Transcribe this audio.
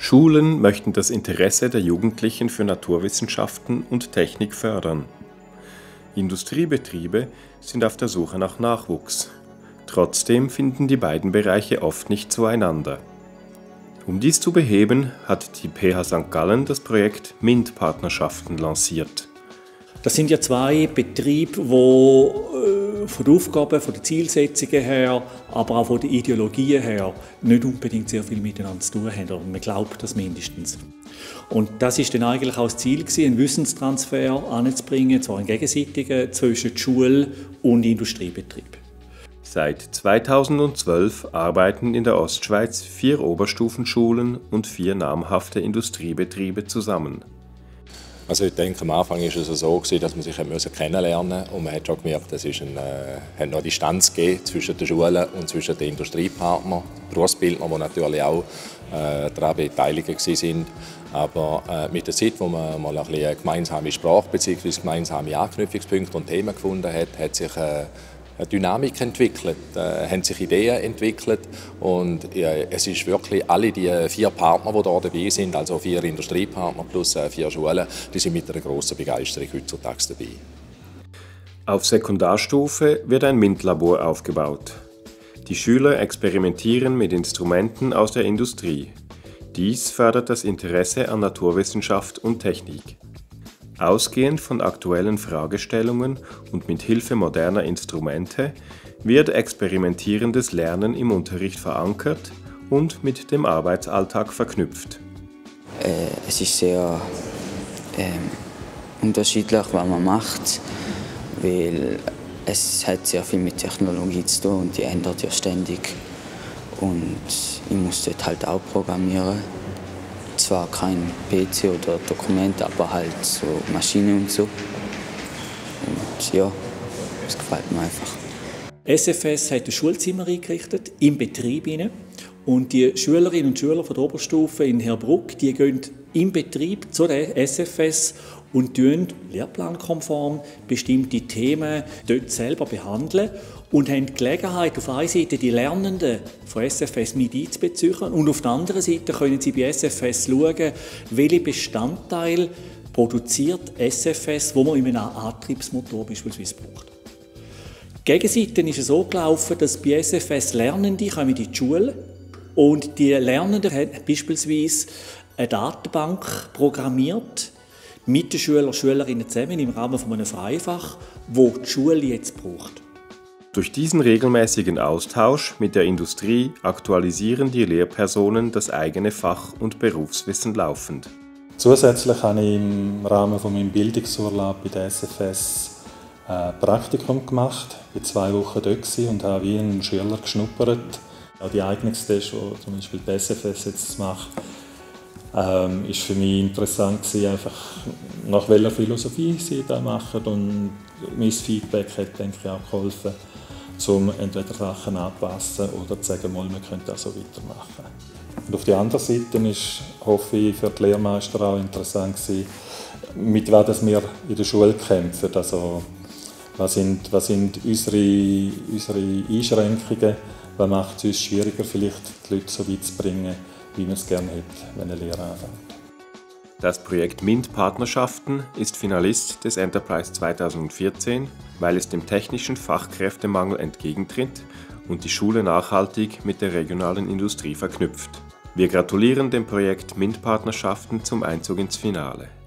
Schulen möchten das Interesse der Jugendlichen für Naturwissenschaften und Technik fördern. Industriebetriebe sind auf der Suche nach Nachwuchs. Trotzdem finden die beiden Bereiche oft nicht zueinander. Um dies zu beheben, hat die PH St. Gallen das Projekt MINT-Partnerschaften lanciert. Das sind ja zwei Betriebe, die von den Aufgaben, von den Zielsetzungen her, aber auch von den Ideologien her nicht unbedingt sehr viel miteinander zu tun haben. Oder man glaubt das mindestens. Und das ist dann eigentlich auch das Ziel gewesen, einen Wissenstransfer anzubringen, zwar einen gegenseitigen, zwischen Schule und Industriebetrieb. Seit 2012 arbeiten in der Ostschweiz 4 Oberstufenschulen und 4 namhafte Industriebetriebe zusammen. Also ich denke, am Anfang war es so, dass man sich kennenlernen musste und man hat schon gemerkt, es hat noch Distanz gegeben zwischen den Schulen und zwischen den Industriepartnern, Berufsbildner, die natürlich auch daran beteiligt waren. Aber mit der Zeit, wo man mal eine gemeinsame Sprache bzw. gemeinsame Anknüpfungspunkte und Themen gefunden hat, hat sich eine Dynamik entwickelt, haben sich Ideen entwickelt und es ist wirklich alle die 4 Partner, die hier dabei sind, also 4 Industriepartner plus 4 Schulen, die sind mit einer grossen Begeisterung heutzutage dabei. Auf Sekundarstufe wird ein MINT-Labor aufgebaut. Die Schüler experimentieren mit Instrumenten aus der Industrie. Dies fördert das Interesse an Naturwissenschaft und Technik. Ausgehend von aktuellen Fragestellungen und mit Hilfe moderner Instrumente wird experimentierendes Lernen im Unterricht verankert und mit dem Arbeitsalltag verknüpft. Es ist sehr unterschiedlich, was man macht, weil es hat sehr viel mit Technologie zu tun und die ändert ja ständig. Und ich muss dort halt auch programmieren. Zwar kein PC oder Dokument, aber halt so Maschinen und so. Und ja, das gefällt mir einfach. SFS hat ein Schulzimmer eingerichtet, im Betrieb. Und die Schülerinnen und Schüler von der Oberstufe in Herbruck, die gehen im Betrieb zur SFS und lehrplankonform bestimmte Themen dort selber behandeln und haben die Gelegenheit, auf einer Seite die Lernenden von SFS mit einzubeziehen und auf der anderen Seite können sie bei SFS schauen, welche Bestandteile produziert SFS, wo man in einem Antriebsmotor beispielsweise braucht. Die Gegenseite ist es so gelaufen, dass bei SFS Lernende kommen in die Schule und die Lernenden haben beispielsweise eine Datenbank programmiert mit den Schülern und Schülerinnen zusammen im Rahmen von einem Freifach, wo die Schule jetzt braucht. Durch diesen regelmäßigen Austausch mit der Industrie aktualisieren die Lehrpersonen das eigene Fach- und Berufswissen laufend. Zusätzlich habe ich im Rahmen von meinem Bildungsurlaub bei der SFS ein Praktikum gemacht. Ich war 2 Wochen dort und habe wie einen Schüler geschnuppert. Auch die Eignungstests, die zum Beispiel die SFS jetzt macht, ist für mich interessant gewesen, einfach nach welcher Philosophie sie da machen, und mein Feedback hat, denke ich, auch geholfen, um entweder Sachen anzupassen oder zu sagen, wir können das so weitermachen. Und auf der anderen Seite ist, hoffe ich, für die Lehrmeister auch interessant gewesen, mit was wir in der Schule kämpfen. Also, was sind unsere Einschränkungen, was macht es uns schwieriger, vielleicht die Leute so weit zu bringen, wie man es gerne hätte, wenn eine Lehre anfängt. Das Projekt MINT-Partnerschaften ist Finalist des Enterprise 2014, weil es dem technischen Fachkräftemangel entgegentritt und die Schule nachhaltig mit der regionalen Industrie verknüpft. Wir gratulieren dem Projekt MINT-Partnerschaften zum Einzug ins Finale.